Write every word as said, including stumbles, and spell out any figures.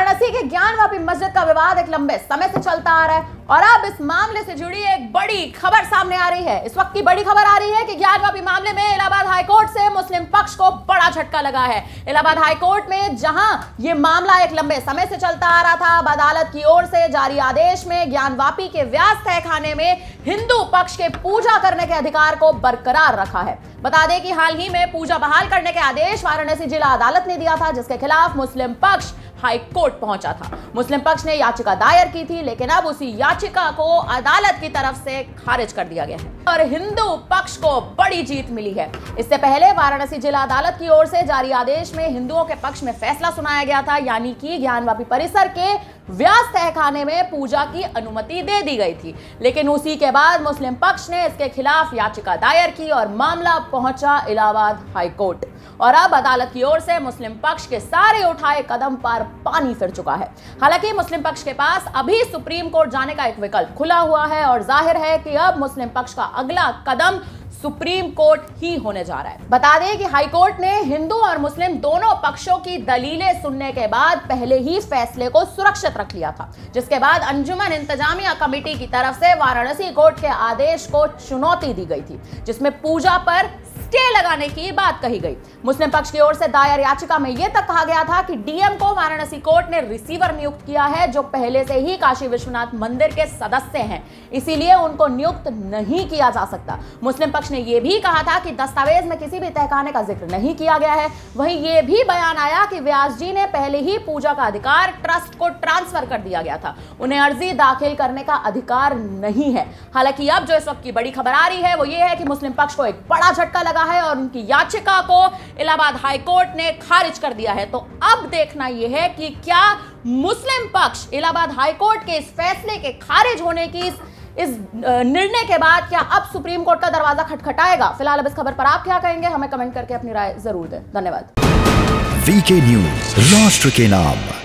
वाराणसी के ज्ञानवापी मस्जिद का विवाद एक लंबे समय से चलता आ रहा है और अब इस मामले से जुड़ी एक बड़ी खबर सामने आ रही है। इस वक्त की बड़ी खबर आ रही है कि ज्ञानवापी मामले में इलाहाबाद हाईकोर्ट से मुस्लिम पक्ष को बड़ा झटका लगा है। इलाहाबाद हाईकोर्ट में जहां ये मामला एक लंबे समय से चलता आ रहा था, अब अदालत की ओर से जारी आदेश में ज्ञानवापी के व्यास तहखाने में हिंदू पक्ष के पूजा करने के अधिकार को बरकरार रखा है। बता दें कि हाल ही में पूजा बहाल करने के आदेश वाराणसी जिला अदालत ने दिया था, जिसके खिलाफ मुस्लिम पक्ष हाई कोर्ट पहुंचा था। मुस्लिम पक्ष ने याचिका दायर की थी, लेकिन अब उसी याचिका को अदालत की तरफ से खारिज कर दिया गया है और हिंदू पक्ष को बड़ी जीत मिली है। इससे पहले वाराणसी जिला अदालत की ओर से जारी आदेश में हिंदुओं के पक्ष में फैसला सुनाया गया था, यानी कि ज्ञानवापी परिसर के व्यास तहखाने में पूजा की अनुमति दे दी गई थी। लेकिन उसी के बाद मुस्लिम पक्ष ने इसके खिलाफ याचिका दायर की और मामला पहुंचा इलाहाबाद हाईकोर्ट और अब अदालत की ओर से मुस्लिम पक्ष के सारे उठाए कदम पर पानी फिर चुका है। हालांकि मुस्लिम पक्ष के पास अभी सुप्रीम कोर्ट जाने का एक विकल्प खुला हुआ है और जाहिर है कि अब मुस्लिम पक्ष का अगला कदम सुप्रीम कोर्ट ही होने जा रहा है। बता दें कि हाई कोर्ट ने हिंदू और मुस्लिम दोनों पक्षों की दलीलें सुनने के बाद पहले ही फैसले को सुरक्षित रख लिया था, जिसके बाद अंजुमन इंतजामिया कमेटी की तरफ से वाराणसी कोर्ट के आदेश को चुनौती दी गई थी, जिसमें पूजा पर स्टे लगाने की बात कही गई। मुस्लिम पक्ष की ओर से दायर याचिका में यह तक कहा गया था कि डीएम को वाराणसी कोर्ट ने रिसीवर नियुक्त किया है, जो पहले से ही काशी विश्वनाथ मंदिर के सदस्य हैं, इसीलिए उनको नियुक्त नहीं किया जा सकता। मुस्लिम पक्ष ने यह भी कहा था कि दस्तावेज में किसी भी तहखाने का जिक्र नहीं किया गया है। वहीं यह भी बयान आया कि व्यास जी ने पहले ही पूजा का अधिकार ट्रस्ट को ट्रांसफर कर दिया गया था, उन्हें अर्जी दाखिल करने का अधिकार नहीं है। हालांकि अब जो इस वक्त की बड़ी खबर आ रही है वो ये है कि मुस्लिम पक्ष को एक बड़ा झटका लगा है और उनकी याचिका को इलाहाबाद हाईकोर्ट ने खारिज कर दिया है। तो अब देखना यह है कि क्या मुस्लिम पक्ष इलाहाबाद हाईकोर्ट के इस फैसले के खारिज होने की इस, इस निर्णय के बाद क्या अब सुप्रीम कोर्ट का दरवाजा खटखटाएगा। फिलहाल अब इस खबर पर आप क्या कहेंगे, हमें कमेंट करके अपनी राय जरूर दें। धन्यवाद। वीके न्यूज, राष्ट्र के नाम।